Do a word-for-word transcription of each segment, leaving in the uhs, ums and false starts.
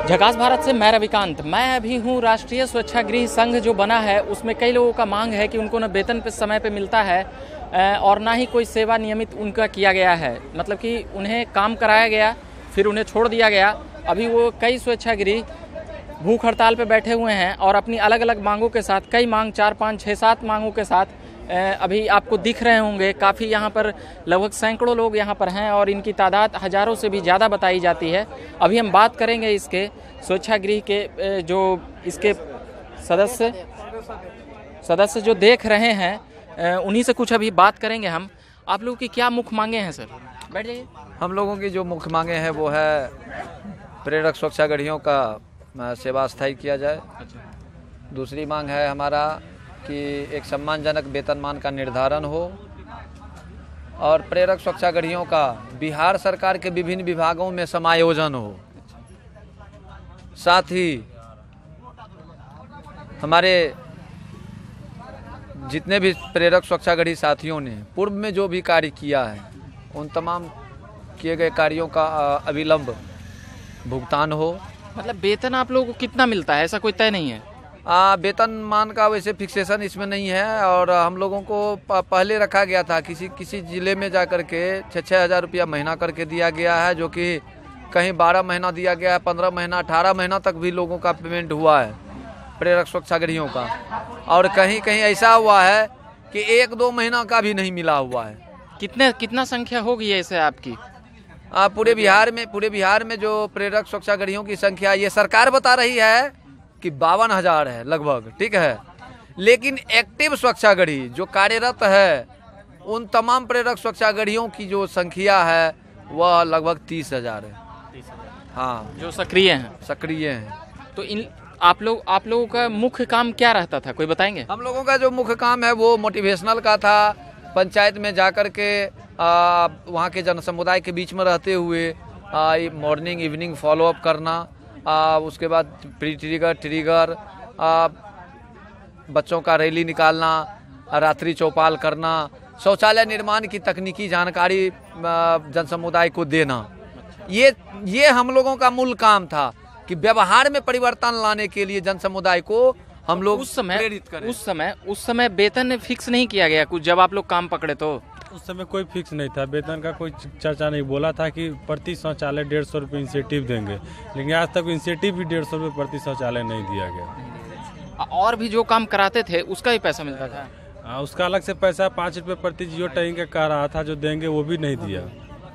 झकास भारत से मैं रविकांत। मैं अभी हूँ राष्ट्रीय स्वच्छागृह संघ जो बना है, उसमें कई लोगों का मांग है कि उनको न वेतन पे समय पे मिलता है और ना ही कोई सेवा नियमित उनका किया गया है। मतलब कि उन्हें काम कराया गया फिर उन्हें छोड़ दिया गया। अभी वो कई स्वच्छागृह भूख हड़ताल पे बैठे हुए हैं और अपनी अलग अलग मांगों के साथ, कई मांग चार पाँच छः सात मांगों के साथ अभी आपको दिख रहे होंगे। काफ़ी यहाँ पर लगभग सैकड़ों लोग यहाँ पर हैं और इनकी तादाद हज़ारों से भी ज़्यादा बताई जाती है। अभी हम बात करेंगे इसके स्वच्छागृह के जो इसके सदस्य सदस्य जो देख रहे हैं, उन्हीं से कुछ अभी बात करेंगे हम। आप लोगों की क्या मुख्य मांगे हैं सर? बैठ जाइए। हम लोगों की जो मुख्य मांगे हैं वो है प्रेरक स्वच्छागृहियों का सेवा स्थायी किया जाए। दूसरी मांग है हमारा कि एक सम्मानजनक वेतनमान का निर्धारण हो और प्रेरक स्वच्छागृहियों का बिहार सरकार के विभिन्न विभागों में समायोजन हो। साथ ही हमारे जितने भी प्रेरक स्वच्छागृही साथियों ने पूर्व में जो भी कार्य किया है, उन तमाम किए गए कार्यों का अविलंब भुगतान हो। मतलब वेतन आप लोगों को कितना मिलता है, ऐसा कोई तय नहीं है? वेतन मान का वैसे फिक्सेशन इसमें नहीं है और हम लोगों को पहले रखा गया था किसी किसी ज़िले में जाकर के छः छः हज़ार रुपया महीना करके दिया गया है, जो कि कहीं बारह महीना दिया गया है, पंद्रह महीना अठारह महीना तक भी लोगों का पेमेंट हुआ है प्रेरक स्वच्छागृहियों का। और कहीं कहीं ऐसा हुआ है कि एक दो महीना का भी नहीं मिला हुआ है। कितने कितना संख्या होगी ऐसे आपकी? आ, पूरे बिहार में पूरे बिहार में जो प्रेरक स्वच्छागृहियों की संख्या ये सरकार बता रही है कि बावन हजार है लगभग, ठीक है। लेकिन एक्टिव स्वच्छागृही जो कार्यरत है उन तमाम प्रेरक स्वच्छागृहियों की जो संख्या है वह लगभग तीस हजार है। हाँ, जो सक्रिय हैं सक्रिय हैं। तो इन आप लोग आप लोगों का मुख्य काम क्या रहता था, कोई बताएंगे? हम लोगों का जो मुख्य काम है वो मोटिवेशनल का था। पंचायत में जाकर के आ, वहाँ के जन समुदाय के बीच में रहते हुए मॉर्निंग इवनिंग फॉलोअप करना, आ, उसके बाद प्री ट्रिगर ट्रिगर आ, बच्चों का रैली निकालना, रात्रि चौपाल करना, शौचालय निर्माण की तकनीकी जानकारी जन समुदाय को देना। ये ये हम लोगों का मूल काम था कि व्यवहार में परिवर्तन लाने के लिए जन समुदाय को हम लोग उस समय प्रेरित करें। उस समय उस समय वेतन फिक्स नहीं किया गया कुछ, जब आप लोग काम पकड़े तो उस समय कोई फिक्स नहीं था, वेतन का कोई चर्चा नहीं। बोला था कि प्रति शौचालय डेढ़ सौ रुपये इंसेंटिव देंगे, लेकिन आज तक इंसेंटिव भी डेढ़ सौ रुपये प्रति शौचालय नहीं दिया गया। और भी जो काम कराते थे उसका भी पैसा मिलता था? आ, उसका अलग से पैसा पाँच रुपये प्रति जियो टैगिंग का कह रहा था, जो देंगे वो भी नहीं दिया।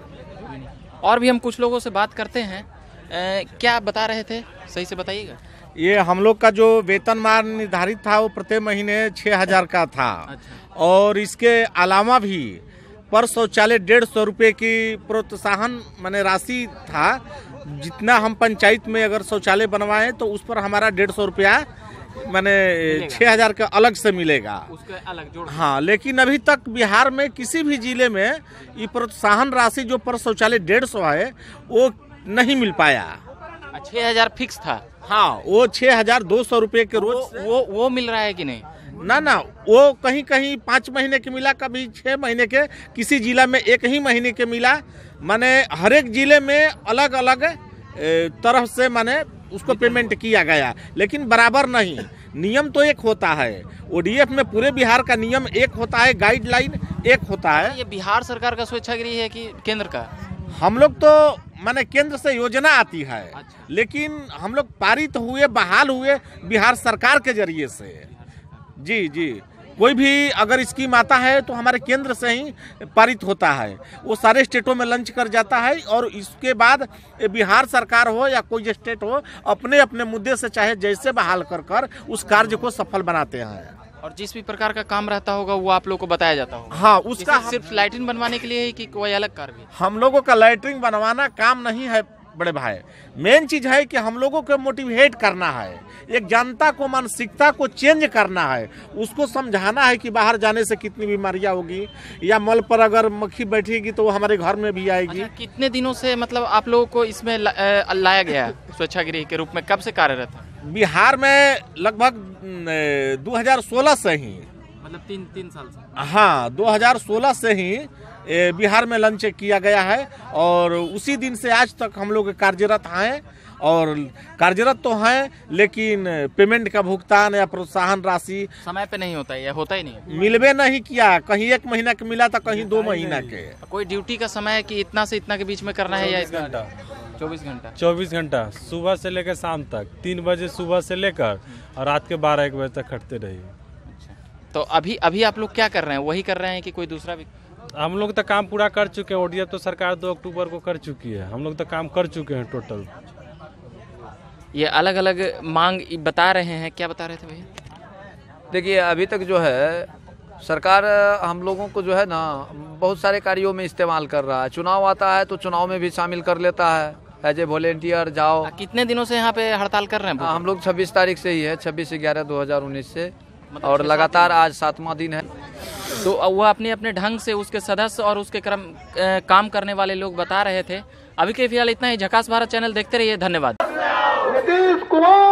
और भी हम कुछ लोगों से बात करते हैं। ए, क्या बता रहे थे, सही से बताइएगा। ये हम लोग का जो वेतनमान निर्धारित था वो प्रत्येक महीने छः हजार का था। अच्छा। और इसके अलावा भी पर शौचालय डेढ़ सौ रुपये की प्रोत्साहन माने राशि था। जितना हम पंचायत में अगर शौचालय बनवाएं तो उस पर हमारा डेढ़ सौ रुपया माने छः हजार का अलग से मिलेगा, उसका अलग जोड़। हाँ, लेकिन अभी तक बिहार में किसी भी जिले में ये प्रोत्साहन राशि जो पर शौचालय डेढ़ सौ है वो नहीं मिल पाया। छः हजार फिक्स था? हाँ, वो छः हजार दो सौ रुपये के रोज वो, वो वो मिल रहा है कि नहीं? ना ना, वो कहीं कहीं पाँच महीने के मिला, कभी छः महीने के, किसी जिला में एक ही महीने के मिला। माने हर एक जिले में अलग अलग तरह से माने उसको पेमेंट किया गया, लेकिन बराबर नहीं। नियम तो एक होता है, ओडीएफ में पूरे बिहार का नियम एक होता है, गाइडलाइन एक होता है। ये बिहार सरकार का स्वच्छागृह है कि केंद्र का? हम लोग तो माने केंद्र से योजना आती है। अच्छा। लेकिन हम लोग पारित हुए, बहाल हुए बिहार सरकार के जरिए से। जी जी, कोई भी अगर स्कीम आता है तो हमारे केंद्र से ही पारित होता है, वो सारे स्टेटों में लंच कर जाता है और इसके बाद बिहार सरकार हो या कोई स्टेट हो अपने अपने मुद्दे से चाहे जैसे बहाल कर कर उस कार्य को सफल बनाते हैं। और जिस भी प्रकार का काम रहता होगा वो आप लोग को बताया जाता होगा? हाँ, उसका सिर्फ लाइटिंग बनवाने के लिए है कि कोई अलग कार्य भी? हम लोगों का लाइटिंग बनवाना काम नहीं है बड़े भाई। मेन चीज है कि हम लोगों को मोटिवेट करना है, एक जनता को मानसिकता को चेंज करना है, उसको समझाना है कि बाहर जाने से कितनी बीमारियां होगी, या मल पर अगर मक्खी बैठेगी तो वो हमारे घर में भी आएगी। अच्छा, कितने दिनों से मतलब आप लोगों को इसमें ला, लाया गया स्वच्छागृह के रूप में? कब से कार्यरत है? बिहार में लगभग दो हज़ार सोलह से ही, मतलब तीन तीन साल से। हाँ, दो हज़ार सोलह से ही बिहार में लॉन्च किया गया है और उसी दिन से आज तक हम लोग कार्यरत हैं और कार्यरत तो हैं, लेकिन पेमेंट का भुगतान या प्रोत्साहन राशि समय पे नहीं होता है या होता ही नहीं है? मिलबे नहीं किया। कहीं एक महीना के मिला था, कहीं दो महीना के। कोई ड्यूटी का समय है कि इतना से इतना के बीच में करना है या इतना? घंटा चौबीस घंटा चौबीस घंटा सुबह से लेकर शाम तक, तीन बजे सुबह से लेकर और रात के बारह एक बजे तक खटते रहिए। तो अभी अभी आप लोग क्या कर रहे हैं? वही कर रहे हैं कि कोई दूसरा भी? हम लोग तो काम पूरा कर चुके हैं। ओडीएफ तो सरकार दो अक्टूबर को कर चुकी है, हम लोग तो काम कर चुके हैं टोटल। ये अलग अलग मांग बता रहे हैं, क्या बता रहे थे भैया? देखिए, अभी तक जो है सरकार हम लोगों को जो है ना बहुत सारे कार्यों में इस्तेमाल कर रहा है। चुनाव आता है तो चुनाव में भी शामिल कर लेता है, एज ए वॉलेंटियर जाओ। कितने दिनों से यहाँ पे हड़ताल कर रहे हैं? हम लोग छब्बीस तारीख से ही है, छब्बीस ग्यारह दो हजार उन्नीस से, और लगातार आज सातवां दिन है। तो वो अपने अपने ढंग से उसके सदस्य और उसके क्रम काम करने वाले लोग बता रहे थे। अभी के फिलहाल इतना ही। झकास भारत चैनल देखते रहिए, धन्यवाद। नीतीश कुमार